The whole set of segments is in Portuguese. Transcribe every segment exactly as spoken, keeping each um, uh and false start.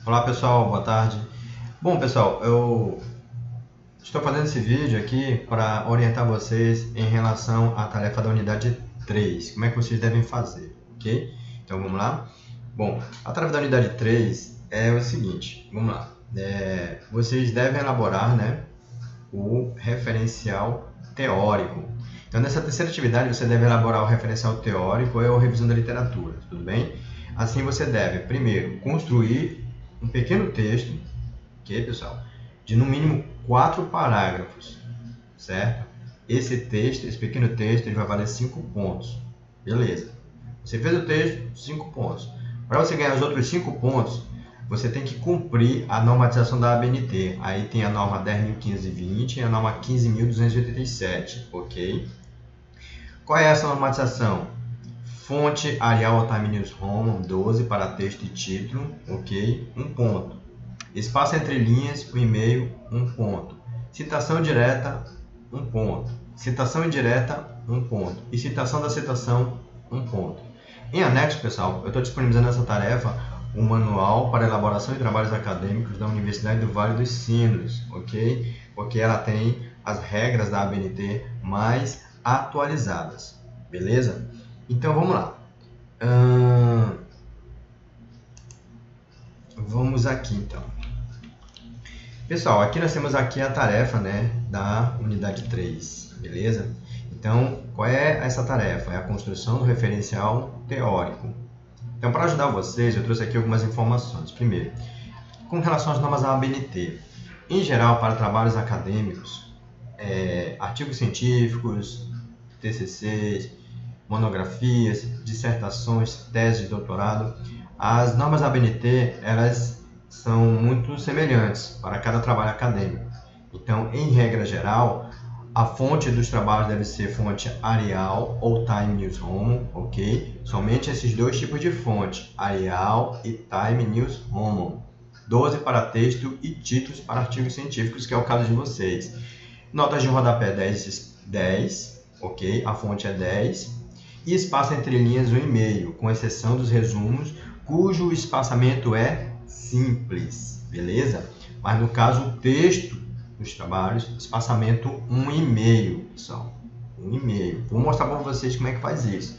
Olá pessoal, boa tarde. Bom pessoal, eu estou fazendo esse vídeo aqui para orientar vocês em relação à tarefa da unidade três, como é que vocês devem fazer, ok? Então vamos lá? Bom, a tarefa da unidade três é o seguinte, vamos lá. É, vocês devem elaborar, né, o referencial teórico. Então nessa terceira atividade você deve elaborar o referencial teórico ou a revisão da literatura, tudo bem? Assim você deve, primeiro, construir um pequeno texto, ok, pessoal? De no mínimo quatro parágrafos, certo? Esse texto, esse pequeno texto, ele vai valer cinco pontos, beleza? Você fez o texto, cinco pontos. Para você ganhar os outros cinco pontos, você tem que cumprir a normatização da A B N T. Aí tem a norma dez mil quinhentos e vinte e a norma quinze mil duzentos e oitenta e sete, ok? Qual é essa normatização? Fonte Arial Time News Roman doze para texto e título, ok? Um ponto. Espaço entre linhas, o e-mail, um ponto. Citação direta, um ponto. Citação indireta, um ponto. E citação da citação, um ponto. Em anexo, pessoal, eu estou disponibilizando essa tarefa, um manual para elaboração de trabalhos acadêmicos da Universidade do Vale dos Sinos, ok? Porque ela tem as regras da A B N T mais atualizadas, beleza? Então vamos lá. Hum, vamos aqui então. Pessoal, aqui nós temos aqui a tarefa, né, da unidade três, beleza? Então, qual é essa tarefa? É a construção do referencial teórico. Então, para ajudar vocês, eu trouxe aqui algumas informações. Primeiro, com relação às normas da A B N T. Em geral, para trabalhos acadêmicos, é, artigos científicos, T C Cs, monografias, dissertações, teses de doutorado, as normas da A B N T, elas são muito semelhantes para cada trabalho acadêmico. Então, em regra geral, a fonte dos trabalhos deve ser fonte Arial ou Time News Roman, ok? Somente esses dois tipos de fonte, Arial e Time News Roman. doze para texto e títulos para artigos científicos, que é o caso de vocês. Notas de rodapé dez, dez, ok? A fonte é dez. E espaço entre linhas um e-mail, com exceção dos resumos, cujo espaçamento é simples, beleza? Mas no caso, o texto dos trabalhos, espaçamento um e-mail, pessoal. um e-mail. Vou mostrar para vocês como é que faz isso.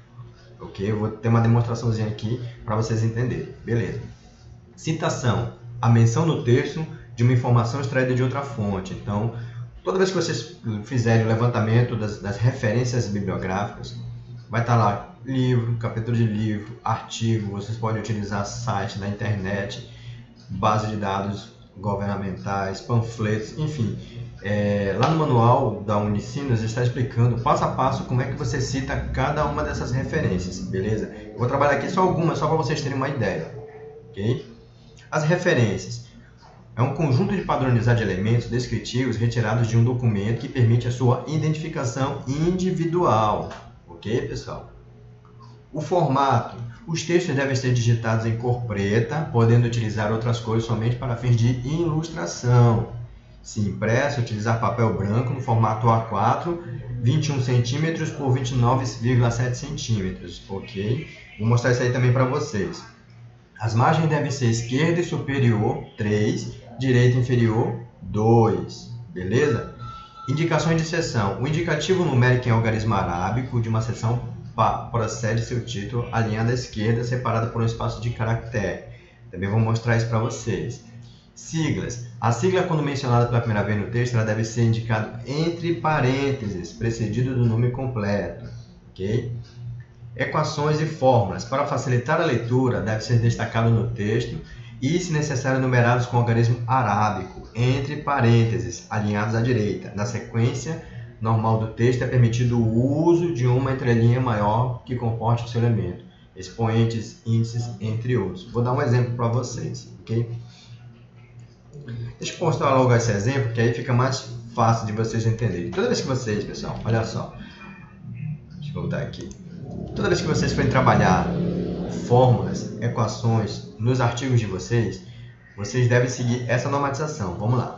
Ok? Eu vou ter uma demonstraçãozinha aqui para vocês entenderem. Beleza. Citação. A menção no texto de uma informação extraída de outra fonte. Então, toda vez que vocês fizerem o levantamento das, das referências bibliográficas, vai estar lá livro, capítulo de livro, artigo, vocês podem utilizar site da internet, base de dados governamentais, panfletos, enfim. É, lá no manual da Unicinos está explicando passo a passo como é que você cita cada uma dessas referências, beleza? Eu vou trabalhar aqui só algumas, só para vocês terem uma ideia, ok? As referências. É um conjunto de padronizado de elementos descritivos retirados de um documento que permite a sua identificação individual. Ok, pessoal? O formato. Os textos devem ser digitados em cor preta, podendo utilizar outras cores somente para fins de ilustração. Se impresso, utilizar papel branco no formato A quatro, vinte e um centímetros por vinte e nove vírgula sete centímetros. Ok? Vou mostrar isso aí também para vocês. As margens devem ser esquerda e superior, três, direita e inferior, dois. Beleza? Indicações de seção. O indicativo numérico em algarismo arábico de uma seção procede seu título, a linha da esquerda separada por um espaço de caractere. Também vou mostrar isso para vocês. Siglas. A sigla, quando mencionada pela primeira vez no texto, ela deve ser indicada entre parênteses, precedido do nome completo. Ok? Equações e fórmulas. Para facilitar a leitura, deve ser destacado no texto e, se necessário, numerados com algarismo arábico, entre parênteses, alinhados à direita. Na sequência normal do texto, é permitido o uso de uma entrelinha maior que comporte o seu elemento, expoentes, índices, entre outros. Vou dar um exemplo para vocês, ok? Deixa eu mostrar logo esse exemplo, que aí fica mais fácil de vocês entenderem. Toda vez que vocês, pessoal, olha só, deixa eu voltar aqui. Toda vez que vocês forem trabalhar fórmulas, equações nos artigos de vocês, vocês devem seguir essa normatização. Vamos lá.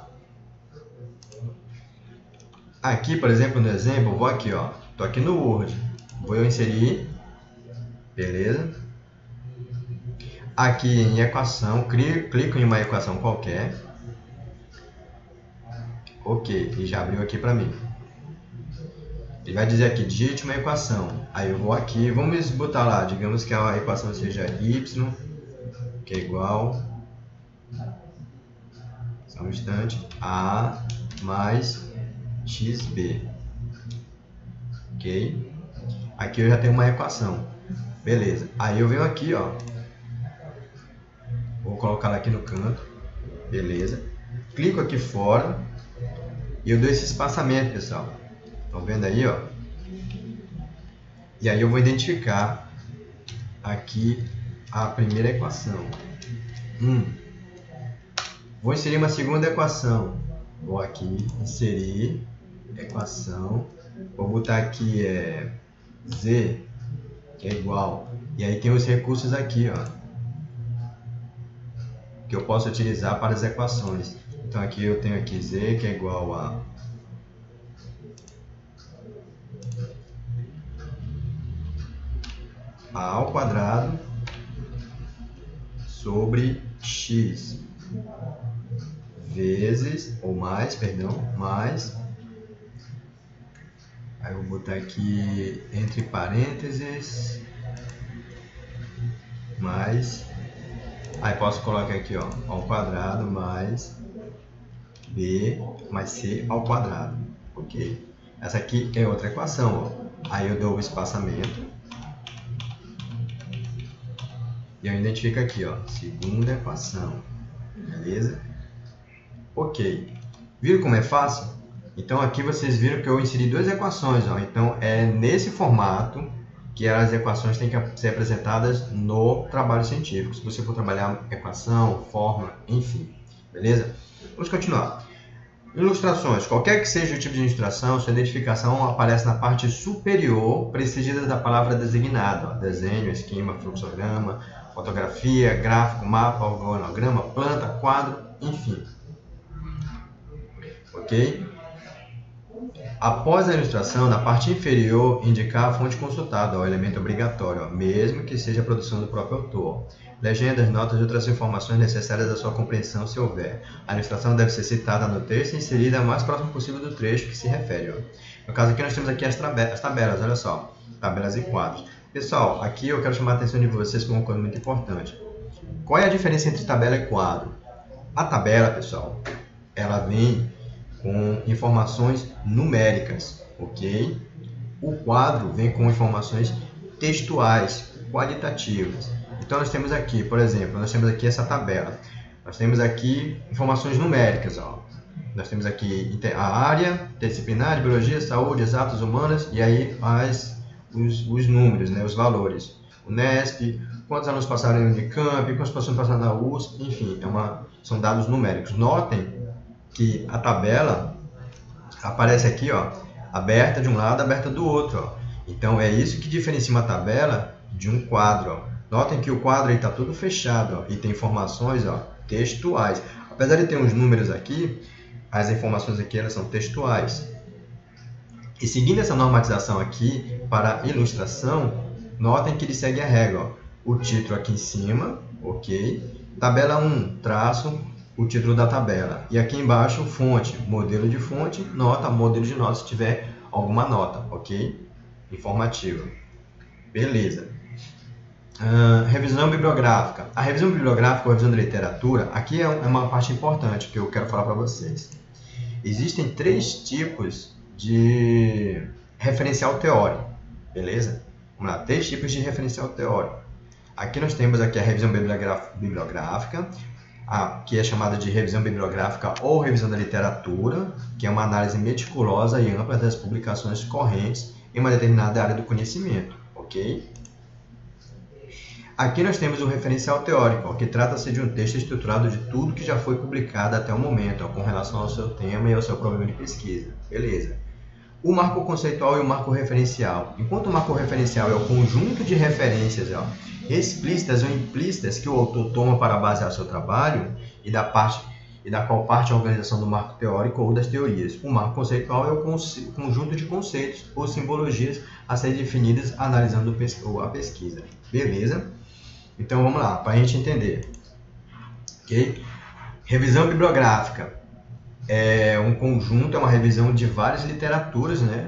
Aqui, por exemplo, no exemplo, eu vou aqui, ó. Tô aqui no Word. Vou inserir. Beleza? aqui em equação, clico em uma equação qualquer. Ok, e já abriu aqui para mim. Ele vai dizer aqui, digite uma equação. Aí eu vou aqui, vamos botar lá, digamos que a equação seja y, que é igual, só um instante, a mais xb. Ok? Aqui eu já tenho uma equação. Beleza. Aí eu venho aqui, ó. Vou colocar ela aqui no canto. Beleza. Clico aqui fora. E eu dou esse espaçamento, pessoal. Estão vendo aí, ó? E aí eu vou identificar aqui a primeira equação. Hum. Vou inserir uma segunda equação. Vou aqui inserir equação. Vou botar aqui é z, que é igual. E aí tem os recursos aqui, ó, que eu posso utilizar para as equações. Então aqui eu tenho aqui z, que é igual a a ao quadrado sobre x vezes, ou mais, perdão, mais, aí eu vou botar aqui entre parênteses, mais, aí posso colocar aqui, ó, ao quadrado mais b mais c ao quadrado, ok? Essa aqui é outra equação, ó. Aí eu dou o espaçamento e eu identifico aqui, ó, segunda equação, beleza? Ok, viram como é fácil? Então aqui vocês viram que eu inseri duas equações, ó. Então é nesse formato que as equações têm que ser apresentadas no trabalho científico, se você for trabalhar equação, fórmula, enfim, beleza? Vamos continuar. Ilustrações. Qualquer que seja o tipo de ilustração, sua identificação aparece na parte superior, precedida da palavra designada. Ó. Desenho, esquema, fluxograma, fotografia, gráfico, mapa, organograma, planta, quadro, enfim. Ok? Após a ilustração, na parte inferior, indicar a fonte consultada, o elemento obrigatório, ó, mesmo que seja a produção do próprio autor. Legendas, notas e outras informações necessárias à sua compreensão, se houver. A ilustração deve ser citada no texto e inserida o mais próximo possível do trecho que se refere. Ó. No caso aqui, nós temos aqui as, as tabelas, olha só, tabelas e quadros. Pessoal, aqui eu quero chamar a atenção de vocês para uma coisa muito importante. Qual é a diferença entre tabela e quadro? A tabela, pessoal, ela vem com informações numéricas, ok? O quadro vem com informações textuais, qualitativas. Então nós temos aqui, por exemplo, nós temos aqui essa tabela. Nós temos aqui informações numéricas, ó. Nós temos aqui a área, disciplinar, biologia, saúde, exatas, humanas, e aí as, os, os números, né, os valores. O Nesp, quantos alunos passaram no Unicamp, quantos pessoas passaram na U S P, enfim, é uma, são dados numéricos. Notem que a tabela aparece aqui, ó, aberta de um lado, aberta do outro, ó. Então é isso que diferencia uma tabela de um quadro, ó. Notem que o quadro está tudo fechado, ó, e tem informações, ó, textuais. Apesar de ter uns números aqui, as informações aqui elas são textuais. E seguindo essa normatização aqui para ilustração, notem que ele segue a regra, ó. O título aqui em cima, ok? Tabela um, traço, o título da tabela. E aqui embaixo, fonte, modelo de fonte, nota, modelo de nota, se tiver alguma nota, ok? Informativa. Beleza. Uh, revisão bibliográfica. A revisão bibliográfica ou revisão da literatura, aqui é uma parte importante que eu quero falar para vocês. Existem três tipos de referencial teórico, beleza? Vamos lá, três tipos de referencial teórico. Aqui nós temos aqui a revisão bibliográfica, a, que é chamada de revisão bibliográfica ou revisão da literatura, que é uma análise meticulosa e ampla das publicações correntes em uma determinada área do conhecimento, ok? Aqui nós temos o referencial teórico, ó, que trata-se de um texto estruturado de tudo que já foi publicado até o momento, ó, com relação ao seu tema e ao seu problema de pesquisa. Beleza. O marco conceitual e o marco referencial. Enquanto o marco referencial é o conjunto de referências, ó, explícitas ou implícitas que o autor toma para basear seu trabalho e da, parte, e da qual parte a organização do marco teórico ou das teorias. O marco conceitual é o conjunto de conceitos ou simbologias a serem definidas analisando a pesquisa. Beleza? Então vamos lá, para a gente entender. Okay? Revisão bibliográfica é um conjunto, é uma revisão de várias literaturas, né?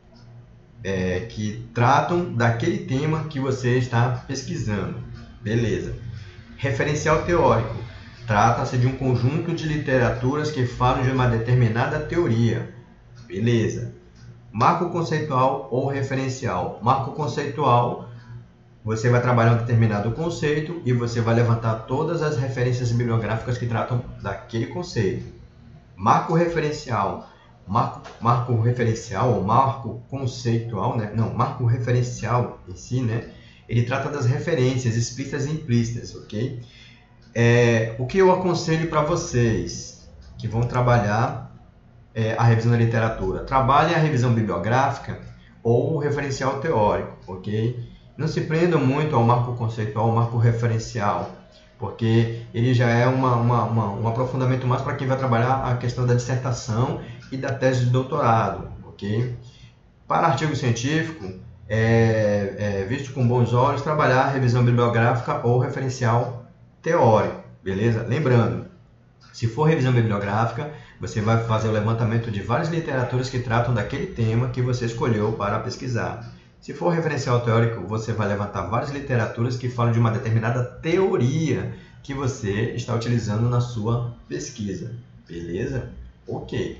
É, que tratam daquele tema que você está pesquisando. Beleza. Referencial teórico. Trata-se de um conjunto de literaturas que falam de uma determinada teoria. Beleza. Marco conceitual ou referencial. Marco conceitual, você vai trabalhar um determinado conceito e você vai levantar todas as referências bibliográficas que tratam daquele conceito. Marco referencial. Marco, marco referencial ou marco conceitual, né? Não, marco referencial em si, né? Ele trata das referências explícitas e implícitas, ok? É, o que eu aconselho para vocês que vão trabalhar é, a revisão da literatura? Trabalhem a revisão bibliográfica ou o referencial teórico, ok? Não se prendam muito ao marco conceitual, ao marco referencial, porque ele já é uma, uma, uma, um aprofundamento mais para quem vai trabalhar a questão da dissertação e da tese de doutorado, ok? Para artigo científico, é, é visto com bons olhos trabalhar a revisão bibliográfica ou referencial teórico, beleza? Lembrando, se for revisão bibliográfica, você vai fazer o levantamento de várias literaturas que tratam daquele tema que você escolheu para pesquisar. Se for referencial teórico, você vai levantar várias literaturas que falam de uma determinada teoria que você está utilizando na sua pesquisa, beleza? Ok.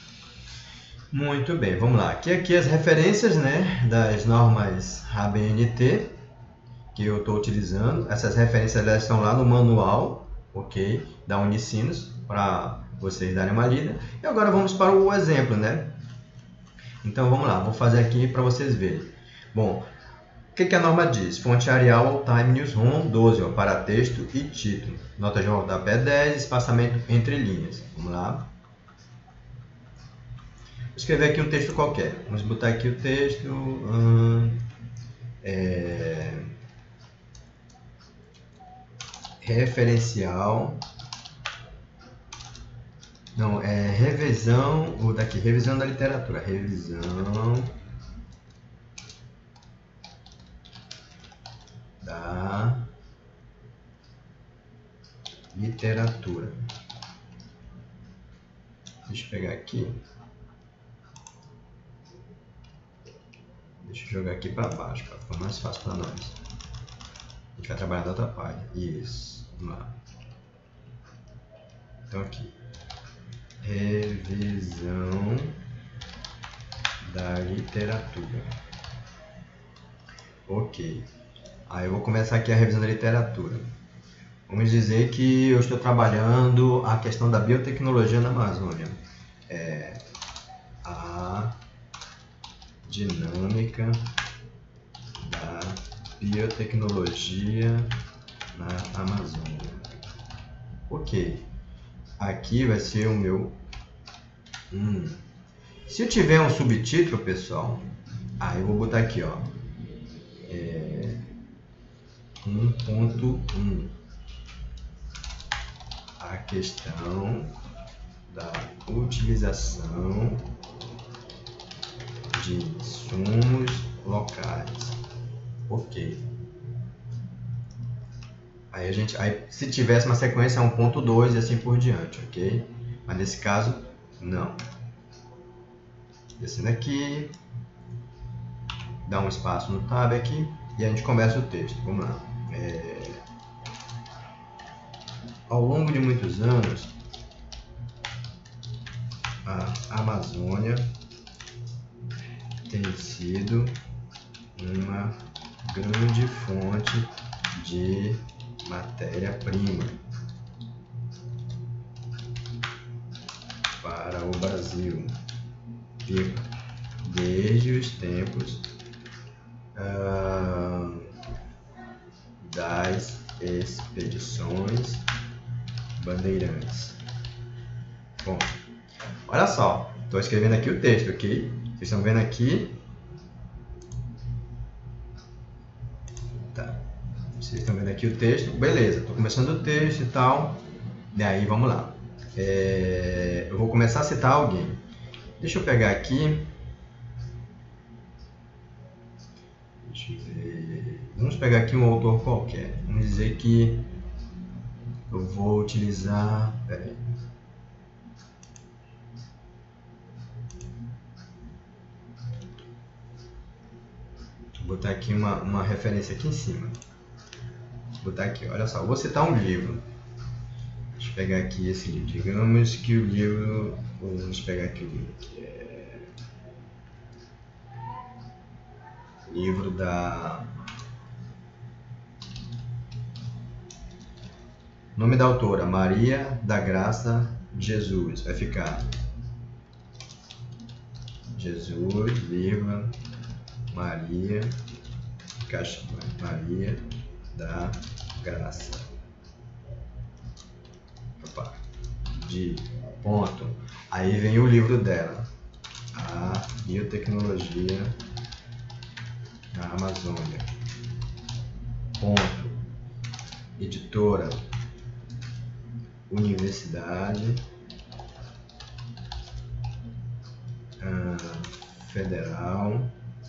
Muito bem, vamos lá. Aqui, aqui as referências, né, das normas A B N T que eu estou utilizando. Essas referências elas estão lá no manual, ok, da Unicinos, para vocês darem uma lida. E agora vamos para o exemplo, né? Então vamos lá, vou fazer aqui para vocês verem. Bom, o que, que a norma diz? Fonte Arial Time Newsroom doze, ó, para texto e título. Nota de rodapé dez, espaçamento entre linhas. Vamos lá. Vou escrever aqui um texto qualquer. Vamos botar aqui o texto. Hum, é, referencial. Não, é revisão. Vou dar aqui, revisão da literatura. Revisão da literatura. Deixa eu pegar aqui. Deixa eu jogar aqui para baixo, para ficar mais fácil para nós. A gente vai trabalhar da outra página. Isso, vamos lá. Então aqui. Revisão da literatura. Ok. Aí eu vou começar aqui a revisão da literatura. Vamos dizer que eu estou trabalhando a questão da biotecnologia na Amazônia. É, a dinâmica da biotecnologia na Amazônia. Ok. Aqui vai ser o meu... Hum. Se eu tiver um subtítulo, pessoal, aí eu vou botar aqui, ó. É, um ponto um. A questão da utilização de insumos locais. Ok. Aí a gente, aí, se tivesse uma sequência, é um ponto dois e assim por diante, ok? Mas nesse caso, não. Descendo aqui, dá um espaço no tab aqui e a gente começa o texto. Vamos lá. É... Ao longo de muitos anos, a Amazônia tem sido uma grande fonte de matéria-prima para o Brasil, e desde os tempos ah, das expedições bandeirantes. Bom, olha só, estou escrevendo aqui o texto, ok? Vocês estão vendo aqui? Tá. Vocês estão vendo aqui o texto? Beleza, estou começando o texto e tal. E aí, vamos lá. É... Eu vou começar a citar alguém. Deixa eu pegar aqui. Deixa eu ver. Vamos pegar aqui um autor qualquer. Vamos dizer que eu vou utilizar... Pera aí. Vou botar aqui uma, uma referência aqui em cima. Vou botar aqui, olha só, vou citar um livro. Deixa eu pegar aqui esse livro. Digamos que o livro... Vamos pegar aqui o livro. Que é... Livro da... Nome da autora, Maria da Graça Jesus. Vai ficar Jesus, vírgula, Maria, caixa, Maria da Graça. Opa, de ponto. Aí vem o livro dela, a Biotecnologia na Amazônia. Ponto. Editora, Universidade uh, Federal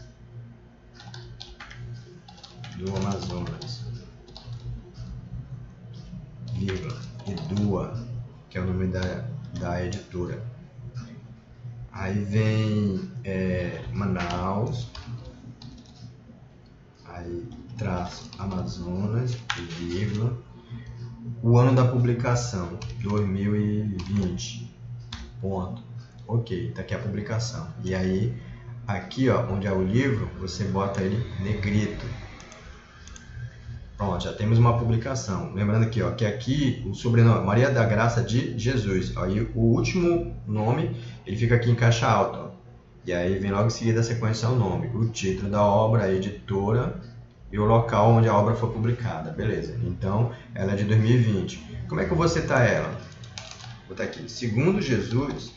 do Amazonas, vírgula, Edua, que é o nome da, da editora. Aí vem é, Manaus, aí traço Amazonas, vírgula, o ano da publicação, dois mil e vinte, ponto. Ok, tá aqui a publicação. E aí, aqui ó, onde é o livro, você bota ele negrito. Pronto, já temos uma publicação. Lembrando aqui, ó, que aqui o sobrenome Maria da Graça de Jesus. Aí o último nome, ele fica aqui em caixa alta. Ó. E aí vem logo em seguida a sequência o nome, o título da obra, a editora e o local onde a obra foi publicada. Beleza, então ela é de dois mil e vinte. Como é que eu vou citar ela? Vou botar aqui, segundo Jesus.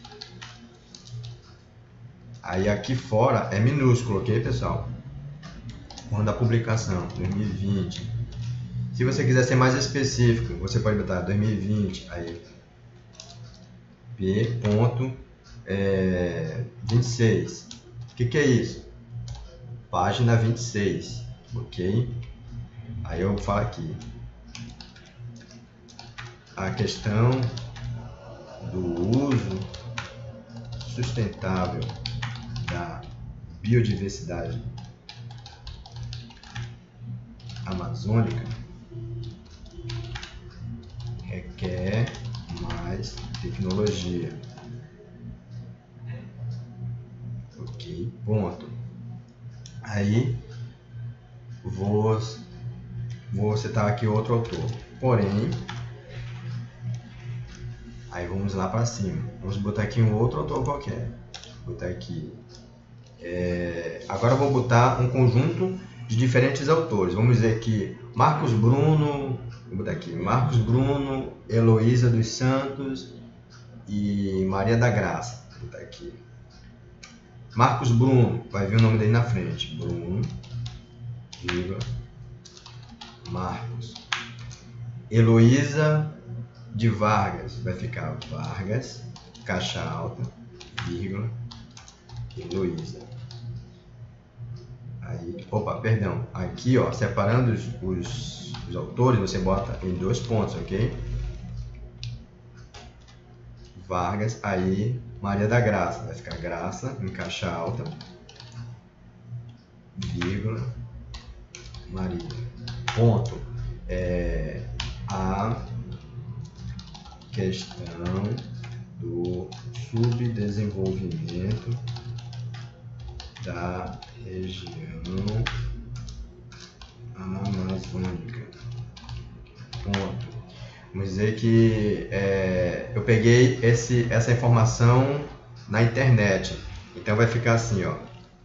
Aí aqui fora é minúsculo, ok, pessoal? O ano da publicação, dois mil e vinte. Se você quiser ser mais específico, você pode botar dois mil e vinte, aí P ponto vinte e seis. O que, que é isso? Página vinte e seis, ok? Aí eu falo aqui a questão do uso sustentável da biodiversidade amazônica requer mais tecnologia. Ok, ponto. Aí vou, vou citar aqui outro autor. Porém, aí vamos lá para cima. Vamos botar aqui um outro autor qualquer. Vou botar aqui. É, agora eu vou botar um conjunto de diferentes autores. Vamos dizer que Marcos Bruno, vou botar aqui, Marcos Bruno, Heloísa dos Santos e Maria da Graça. Vou botar aqui. Marcos Bruno, vai vir o nome dele na frente. Bruno, vírgula, Marcos. Heloísa de Vargas, vai ficar Vargas, caixa alta, vírgula, Heloísa. Aí, opa, perdão, aqui ó, separando os, os, os autores, você bota em dois pontos, ok? Vargas, aí Maria da Graça, vai ficar Graça, em caixa alta, vírgula, Maria, ponto. É, a questão do subdesenvolvimento da região amazônica. Ponto. Vamos dizer que é, eu peguei esse, essa informação na internet. Então vai ficar assim, ó.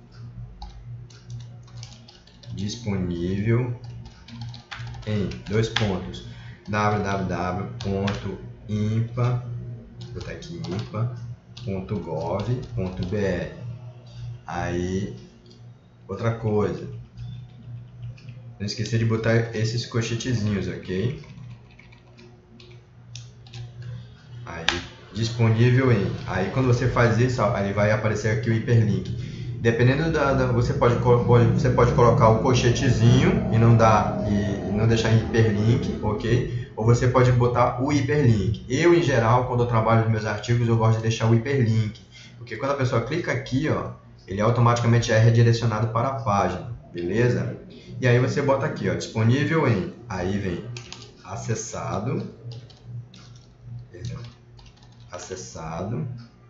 Disponível em dois pontos. w w w ponto impa, vou botar aqui impa ponto gov ponto b r. Aí, outra coisa, não esqueça de botar esses colchetezinhos, ok? Aí, disponível em. Aí, quando você faz isso, ó, aí vai aparecer aqui o hiperlink. Dependendo da, da você pode você pode colocar o colchetezinho e não dar e não deixar hiperlink, ok? Ou você pode botar o hiperlink. Eu, em geral, quando eu trabalho nos meus artigos, eu gosto de deixar o hiperlink, porque quando a pessoa clica aqui, ó, ele automaticamente é redirecionado para a página, beleza? E aí você bota aqui, ó, disponível em, aí vem acessado, perdão, acessado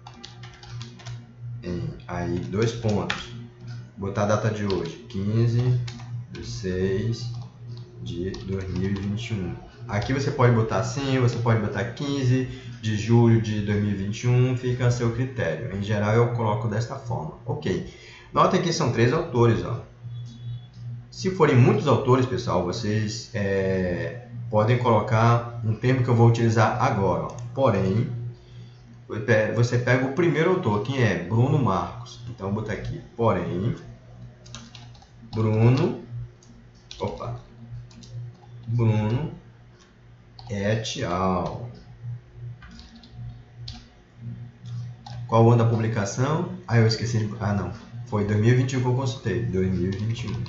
em, aí dois pontos, botar a data de hoje, quinze de seis de dois mil e vinte e um. Aqui você pode botar assim, você pode botar quinze de julho de dois mil e vinte e um, fica a seu critério. Em geral eu coloco desta forma, ok. Notem que são três autores, ó. Se forem muitos autores, pessoal, vocês é, podem colocar um termo que eu vou utilizar agora, ó. Porém, você pega o primeiro autor, quem é? Bruno Marcos. Então, eu vou botar aqui, porém, Bruno, opa, Bruno et al. Qual o ano da publicação? Ah, eu esqueci de... Ah, não. Foi dois mil e vinte e um que eu consultei. dois mil e vinte e um.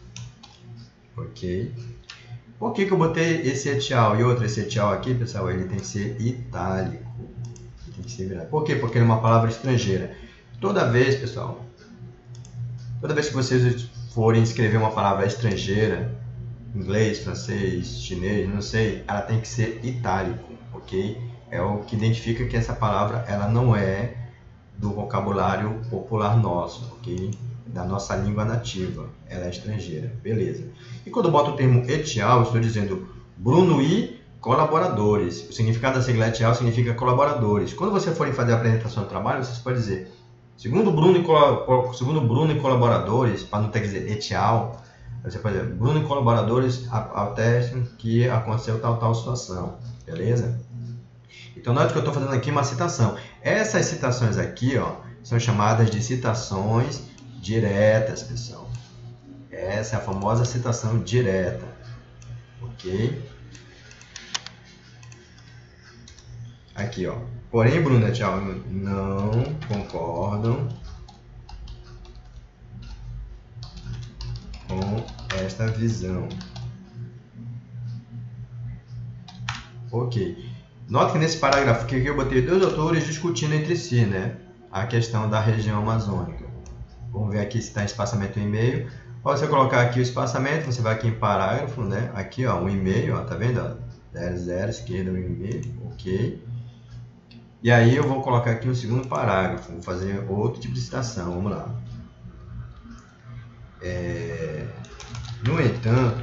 Ok. Por que que eu botei esse et al? E outro, esse et al aqui, pessoal, ele tem que ser itálico. Ele tem que ser virado. Por quê? Porque ele é uma palavra estrangeira. Toda vez, pessoal, toda vez que vocês forem escrever uma palavra estrangeira, inglês, francês, chinês, não sei, ela tem que ser itálico, ok? É o que identifica que essa palavra ela não é do vocabulário popular nosso, ok? Da nossa língua nativa, ela é estrangeira, beleza. E quando eu boto o termo et al, eu estou dizendo Bruno e colaboradores. O significado da sigla et al significa colaboradores. Quando você for fazer a apresentação do trabalho, você pode dizer segundo Bruno e, segundo Bruno e colaboradores, para não ter que dizer et al, você pode dizer Bruno e colaboradores atestam que aconteceu tal, tal situação, beleza? Então, note que eu estou fazendo aqui uma citação. Essas citações aqui, ó, são chamadas de citações diretas, pessoal. Essa é a famosa citação direta, ok? Aqui, ó. Porém, Bruno et al. Não concordam com esta visão. Ok. Note que nesse parágrafo aqui eu botei dois autores discutindo entre si, né, a questão da região amazônica. Vamos ver aqui se está em espaçamento em e-mail. Para você colocar aqui o espaçamento, você vai aqui em parágrafo, né, aqui ó, um e-mail, ó, tá vendo? zero, zero, esquerda, um e-mail, ok. E aí eu vou colocar aqui um segundo parágrafo, vou fazer outro tipo de citação, vamos lá. É... No entanto,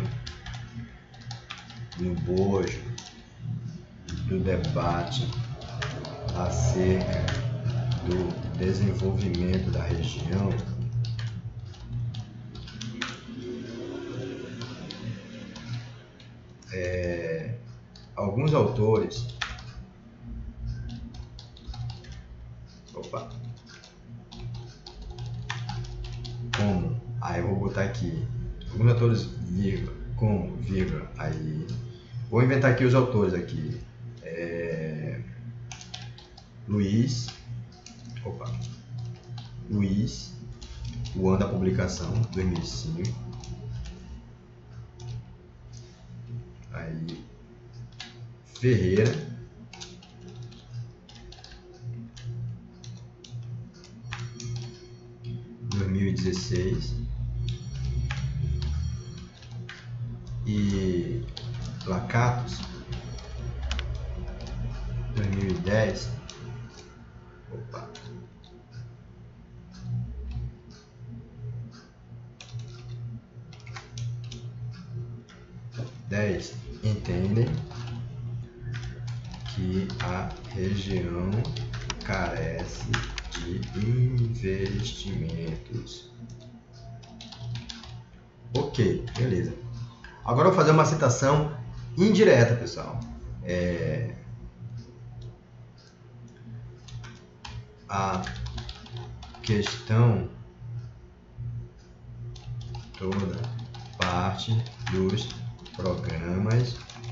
no bojo do debate acerca do desenvolvimento da região, é, alguns autores, opa, como, aí eu vou botar aqui, alguns autores, vírgula, como, vírgula, aí, vou inventar aqui os autores aqui, é, Luiz, opa, Luiz, o ano da publicação, dois mil e cinco, aí, Ferreira, dois mil e dezesseis, e Lacatos, dois mil e dez, opa, dez, entendem que a região carece de investimentos. Ok, beleza. Agora eu vou fazer uma citação indireta, pessoal. É... A questão toda parte dos programas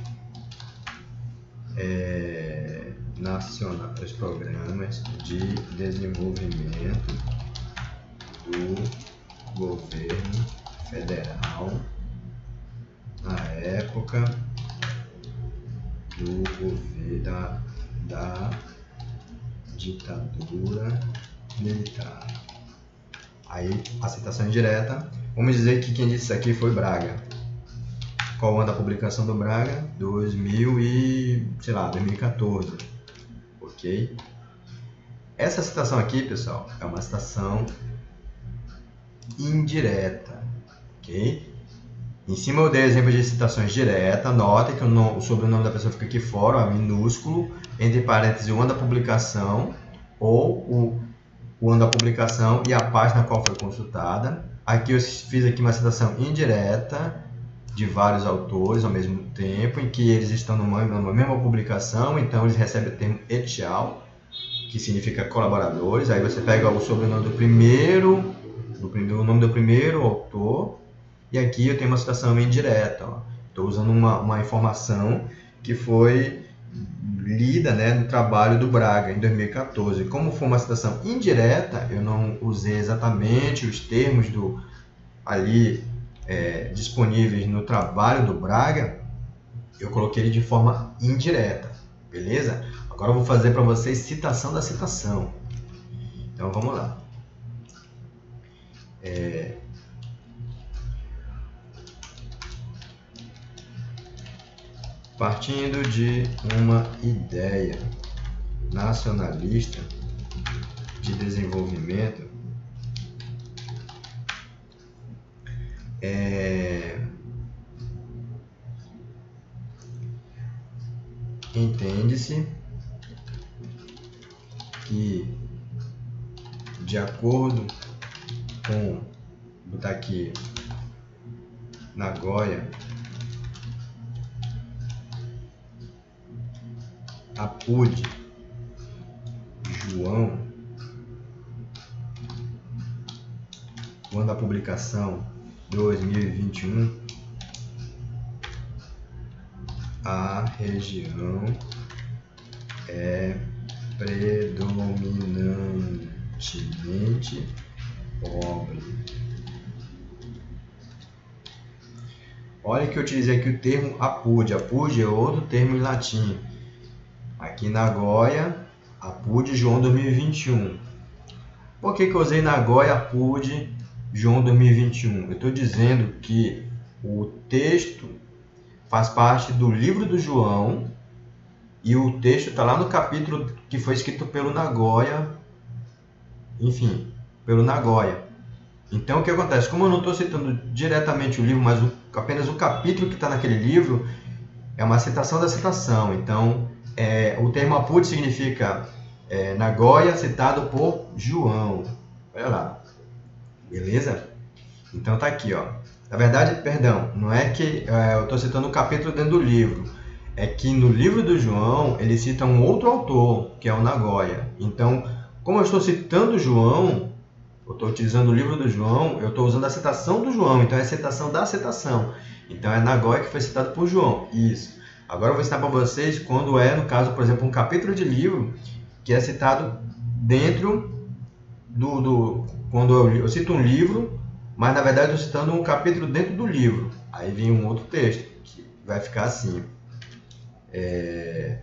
é, nacionais, os programas de desenvolvimento do governo federal na época do governo da, da ditadura militar. Aí a citação indireta, vamos dizer que quem disse isso aqui foi Braga. Qual o ano da publicação do Braga? dois mil e, sei lá, dois mil e quatorze. Ok? Essa citação aqui, pessoal, é uma citação indireta. Ok? Em cima eu dei exemplos de citações diretas. Nota que o, nome, o sobrenome da pessoa fica aqui fora, ó, minúsculo, entre parênteses o ano da publicação ou o, o ano da publicação e a página a qual foi consultada. Aqui eu fiz aqui uma citação indireta de vários autores ao mesmo tempo, em que eles estão numa, numa mesma publicação, então eles recebem o termo editorial, que significa colaboradores. Aí você pega o sobrenome do primeiro, do primeiro, o nome do primeiro autor, e aqui eu tenho uma citação indireta. Estou usando uma, uma informação que foi lida, né, no trabalho do Braga em dois mil e quatorze. Como foi uma citação indireta, eu não usei exatamente os termos do ali É, disponíveis no trabalho do Braga, eu coloquei ele de forma indireta, beleza? Agora eu vou fazer para vocês citação da citação. Então vamos lá. É... Partindo de uma ideia nacionalista de desenvolvimento, É... entende-se que, de acordo com, vou botar aqui, Nagoya, Apud, João, quando a publicação dois mil e vinte e um, a região é predominantemente pobre. Olha que eu utilizei aqui o termo Apud. Apud é outro termo em latim. Aqui Nagoya, Apud, João dois mil e vinte e um. Por que que eu usei Nagoya, Apud, João dois mil e vinte e um? Eu estou dizendo que o texto faz parte do livro do João e o texto está lá no capítulo que foi escrito pelo Nagoya, enfim, pelo Nagoya. Então o que acontece? Como eu não estou citando diretamente o livro, mas o, apenas o capítulo que está naquele livro, é uma citação da citação. Então é, o termo Apud significa é, Nagoya citado por João. Olha lá. Beleza? Então tá aqui, ó. Na verdade, perdão, não é que é, eu estou citando um capítulo dentro do livro. É que no livro do João, ele cita um outro autor, que é o Nagoya. Então, como eu estou citando João, eu estou utilizando o livro do João, eu estou usando a citação do João. Então, é a citação da citação. Então, é Nagoya que foi citado por João. Isso. Agora, eu vou ensinar para vocês quando é, no caso, por exemplo, um capítulo de livro que é citado dentro do... do quando eu, eu cito um livro, mas na verdade eu estou citando um capítulo dentro do livro. Aí vem um outro texto, que vai ficar assim. É...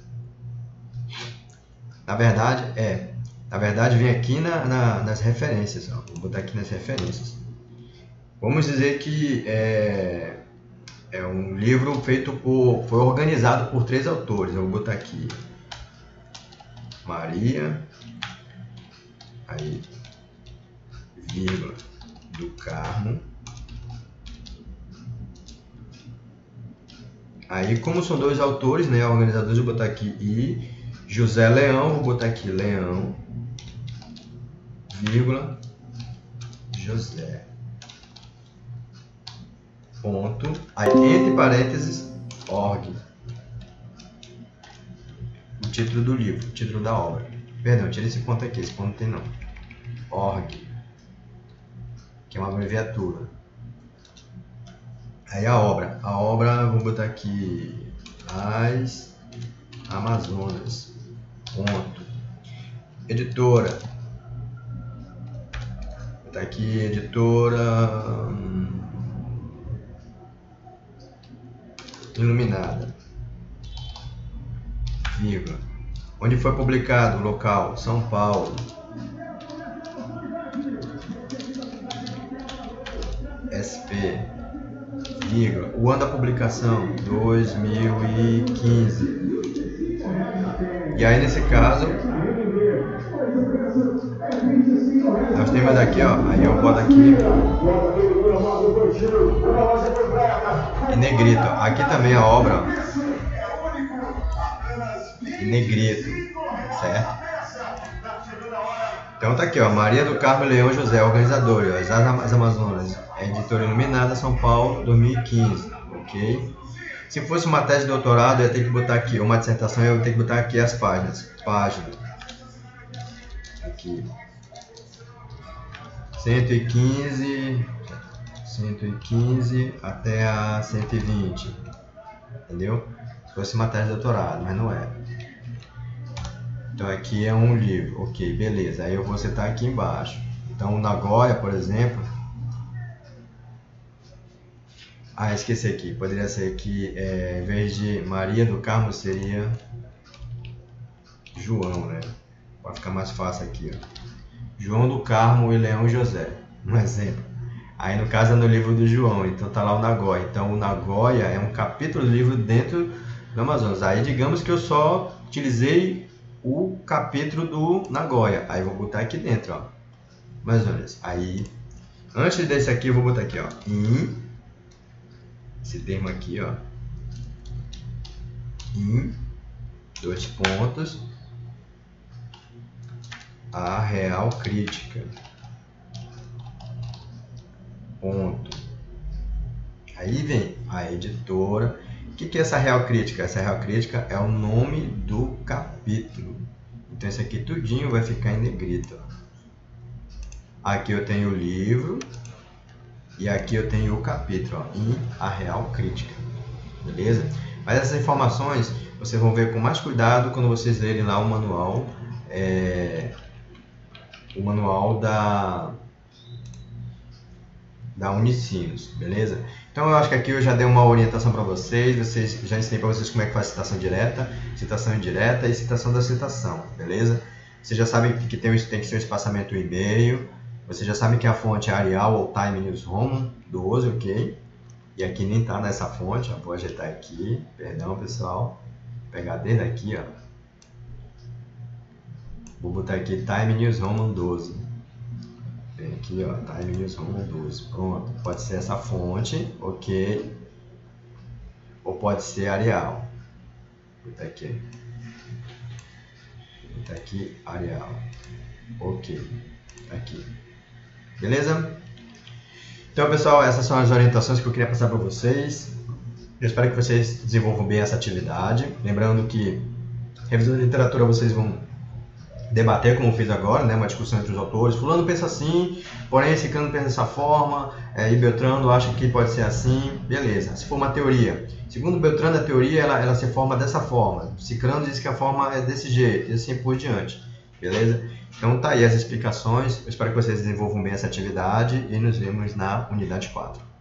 Na verdade, é. Na verdade, vem aqui na, na, nas referências. Ó. Vou botar aqui nas referências. Vamos dizer que é, é um livro feito por... foi organizado por três autores. Eu vou botar aqui. Maria. Aí. Vírgula. Do Carmo. Aí, como são dois autores, né, organizadores, eu vou botar aqui e José Leão, vou botar aqui Leão, vírgula, José, ponto, aí entre parênteses, org, o título do livro, o título da obra. Perdão, tira esse ponto aqui, esse ponto não tem não. Org, que é uma abreviatura. Aí a obra, a obra, vou botar aqui, As Amazonas, ponto. Editora, vou botar aqui, editora hum, Iluminada, vírgula. Onde foi publicado? Local, São Paulo. S P, vírgula. O ano da publicação, dois mil e quinze. E aí nesse caso, nós temos aqui, ó, aí eu boto aqui em negrito. Aqui também a obra, ó, em negrito, certo? Então tá aqui, ó, Maria do Carmo Leão José, organizador, ó, As Amazonas, editora Iluminada, São Paulo, dois mil e quinze, ok? Se fosse uma tese de doutorado, eu ia ter que botar aqui, uma dissertação, eu ia ter que botar aqui as páginas, página, aqui, cento e quinze, cento e quinze até a cento e vinte, entendeu? Se fosse uma tese de doutorado, mas não é. Então aqui é um livro, ok, beleza. Aí eu vou citar aqui embaixo. Então o Nagoya, por exemplo. Ah, esqueci aqui. Poderia ser aqui, é, em vez de Maria do Carmo, seria João, né? Para ficar mais fácil aqui, ó. João do Carmo e Leão José, um exemplo. Aí no caso é no livro do João, então tá lá o Nagoya. Então o Nagoya é um capítulo do livro dentro do Amazonas. Aí digamos que eu só utilizei o capítulo do Nagoya, aí eu vou botar aqui dentro, ó, mais ou menos. Aí, antes desse aqui, eu vou botar aqui, ó, em, esse termo aqui, ó, em, dois pontos, a real crítica, ponto. Aí vem a editora. O que, que é essa real crítica? Essa real crítica é o nome do capítulo. Então esse aqui tudinho vai ficar em negrito. Aqui eu tenho o livro e aqui eu tenho o capítulo, ó, em a real crítica. Beleza? Mas essas informações vocês vão ver com mais cuidado quando vocês lerem lá o manual, é, o manual da da Unicinos, beleza? Então eu acho que aqui eu já dei uma orientação para vocês, vocês já ensinei para vocês como é que faz citação direta, citação indireta e citação da citação, beleza? Vocês já sabem que tem, tem que ser um espaçamento e meio, vocês já sabem que a fonte é Arial ou Time News Roman doze, ok? E aqui nem tá nessa fonte, ó, vou ajeitar aqui, perdão pessoal, vou pegar desde aqui, ó, vou botar aqui Time News Roman doze. Vem aqui, ó, Time News Roman doze. Pronto. Pode ser essa fonte, ok. Ou pode ser Arial. Vou botar aqui. Vou botar aqui Arial. Ok. Aqui. Beleza? Então, pessoal, essas são as orientações que eu queria passar para vocês. Eu espero que vocês desenvolvam bem essa atividade. Lembrando que revisão de literatura vocês vão debater, como eu fiz agora, né, uma discussão entre os autores. Fulano pensa assim, porém Ciclano pensa dessa forma, é, e Beltrano acha que pode ser assim, beleza. Se for uma teoria, segundo Beltrano, a teoria ela, ela se forma dessa forma, Ciclano diz que a forma é desse jeito, e assim por diante, beleza? Então tá aí as explicações, eu espero que vocês desenvolvam bem essa atividade e nos vemos na unidade quatro.